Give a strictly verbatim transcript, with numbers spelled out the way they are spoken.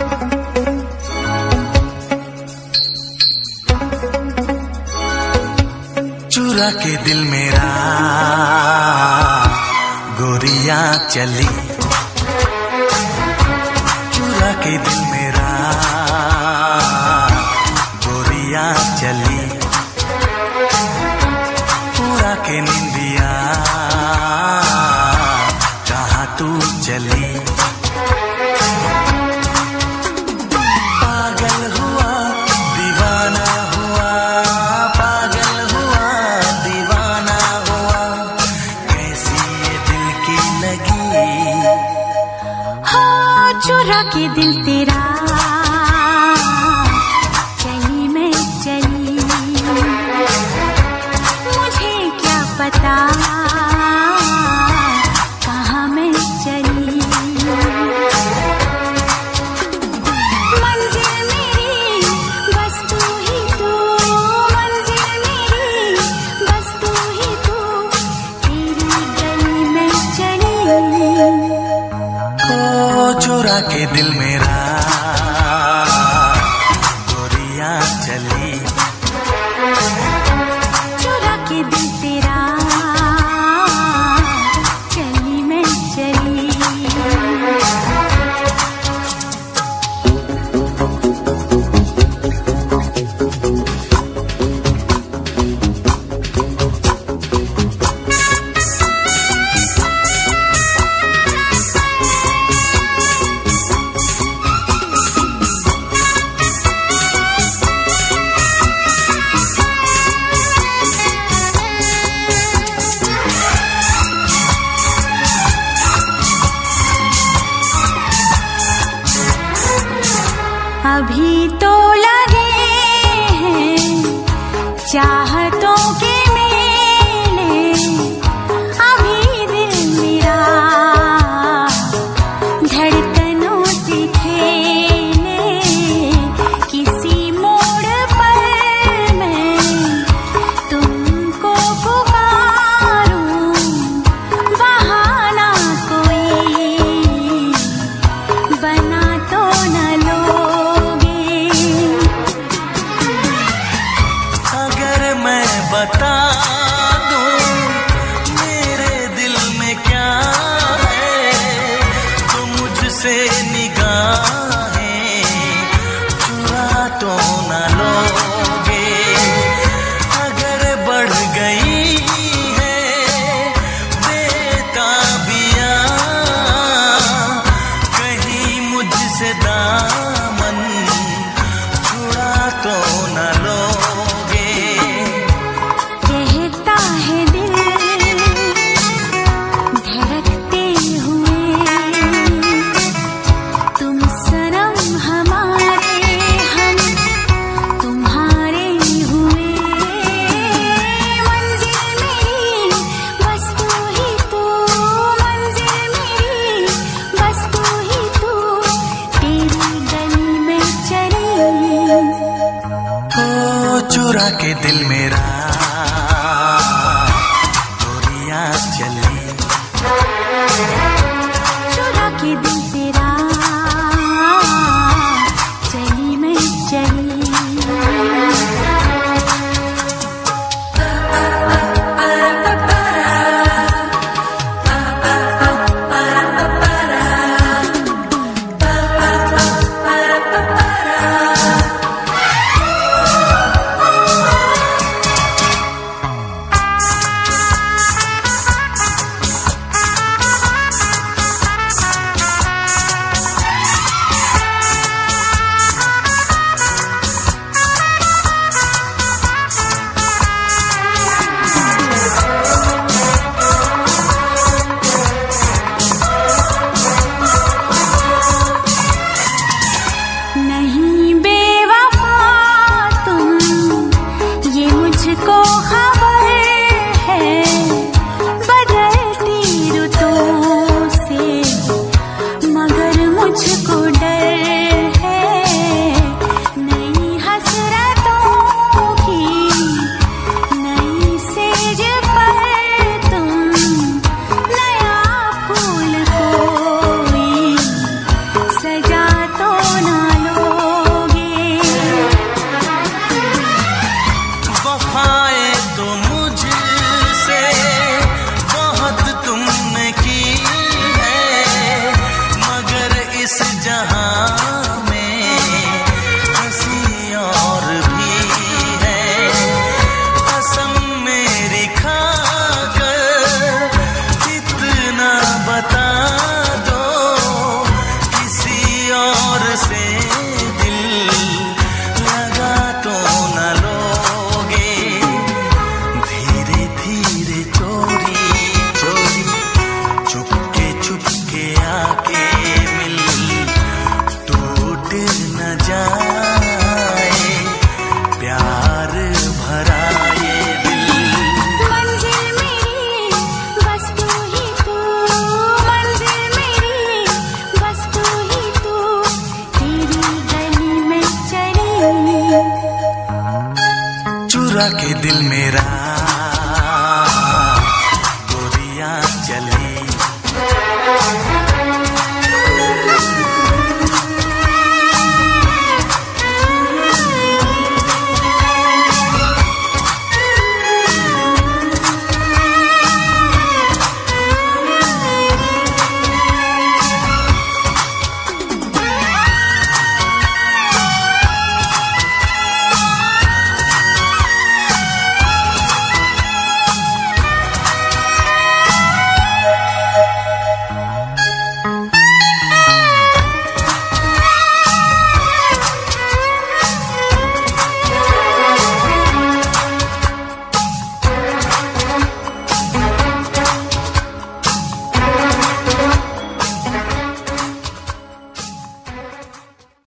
चुरा के दिल मेरा गोरिया चली, चुरा के दिल मेरा गोरिया चली, पूरा के निंदिया कहाँ तू चली। पागल हुआ दीवाना हुआ, पागल हुआ दीवाना हुआ, कैसी ये दिल की लगी। हाँ चुरा के दिल तेरा चली मैं चली, मुझे क्या पता कहाँ मैं चली। मंजिल मेरी बस तू ही तू, मंजिल मेरी बस तू ही तू, तेरी गली में चली। ओ चुरा के दिल मेरा गोरिया चली, चुरा के दिल तेरा चली मैं चली। अभी तो लगे हैं चाहतों के मेले, अभी दिल मेरा धड़कनों से खेले, किसी मोड़ पर मैं तुमको पुकारूं, बहाना कोई बना तो न लो। बता दूं मेरे दिल में क्या है, तो मुझसे निगाहें चुरा तो न लोगे। अगर बढ़ गई है बेताबियां, कहीं मुझसे दामन छुड़ा तो न लोगे। चुरा के दिल मेरा गोरिया चली, चुरा के दिल तेरा चली मैं चली। चुरा के दिल मेरा।